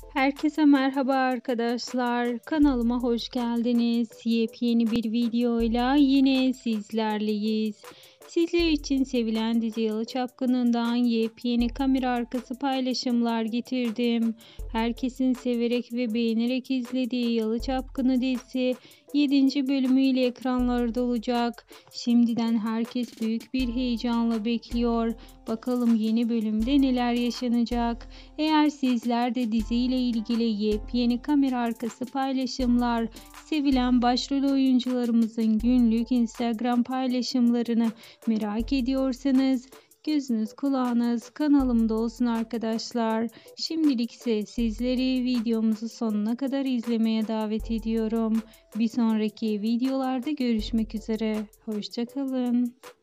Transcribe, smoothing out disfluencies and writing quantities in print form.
Herkese merhaba arkadaşlar. Kanalıma hoş geldiniz. Yepyeni bir videoyla yine sizlerleyiz. Sizler için sevilen dizi Yalı Çapkını'ndan yepyeni kamera arkası paylaşımlar getirdim. Herkesin severek ve beğenerek izlediği Yalı Çapkını dizisi 7. bölümüyle ekranlarda olacak. Şimdiden herkes büyük bir heyecanla bekliyor. Bakalım yeni bölümde neler yaşanacak. Eğer sizler de diziyle ilgili yepyeni kamera arkası paylaşımlar, sevilen başrol oyuncularımızın günlük Instagram paylaşımlarını merak ediyorsanız gözünüz kulağınız kanalımda olsun arkadaşlar. Şimdilik ise sizleri videomuzu sonuna kadar izlemeye davet ediyorum. Bir sonraki videolarda görüşmek üzere. Hoşça kalın.